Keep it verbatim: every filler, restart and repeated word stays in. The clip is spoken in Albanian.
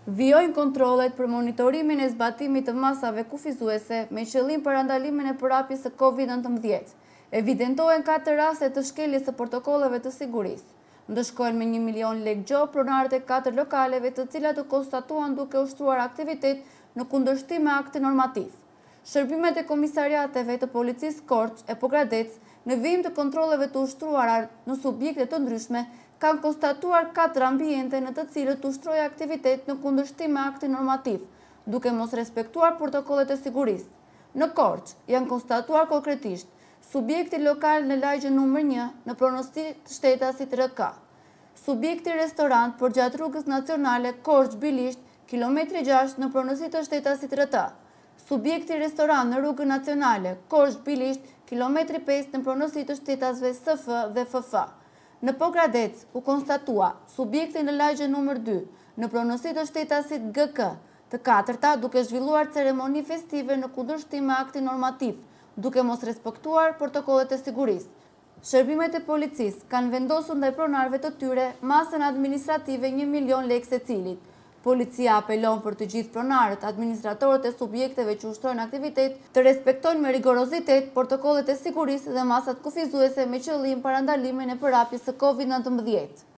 Vijojnë kontrollet për monitorimin e zbatimit të masave kufizuese me qëllim parandalimin e përhapjes së Covid nëntëmbëdhjetë. Evidentohen katër raste të shkeljes së protokolleve të sigurisë. Ndëshkojnë me një milion lekë Gjoba pronarët e katër lokaleve, të cilat u konstatuan duke ushtruar aktivitet në kundërshtim me aktin normativ. Shërbimet e komisariateve të policisë Korçë e Pogradec në vijim të kontrolleve të ushtruara në subjekte të ndryshme kanë konstatuar katër ambiente në të cilët ushtroi aktivitet në kundërshtim me aktin normativ, duke mos respektuar protokollet e sigurisë. Në Korçë janë konstatuar konkretisht subjekti lokal në lagjen numër një në pronësi të shtetasit R K, subjekti restorant për gjatë rrugës nacionale Korçë-Bilisht, kilometri gjashtë në pronësi të shtetasit R T, subjekti restorant në rrugën nacionale Korçë-Bilisht, kilometri pesë në pronësi të shtetasve S F dhe F F. Në Pogradec u konstatua subjekti në lagjen numër dy në pronësi të shtetasit G K, të katërta duke zhvilluar ceremoni festive në kundërshtim me aktin normativ, duke mos respektuar protokollet e sigurisë. Shërbimet e policisë kanë vendosur ndaj pronarëve të tyre masën administrative një milion lekë secilit. Policia apelon për të gjithë pronarët, administratorët e subjekteve që ushtrojnë aktivitet të respektojnë me rigorozitet protokollet e sigurisë dhe masat kufizuese me qëllim parandalimin e përhapjes së Covid nëntëmbëdhjetë.